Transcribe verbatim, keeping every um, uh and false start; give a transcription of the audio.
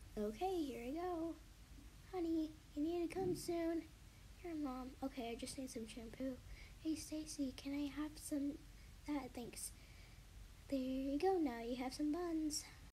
Okay, here I go. Honey, you need to come soon. Here, Mom. Okay, I just need some shampoo. Hey, Stacy, can I have some... That, thanks. There you go, now you have some buns.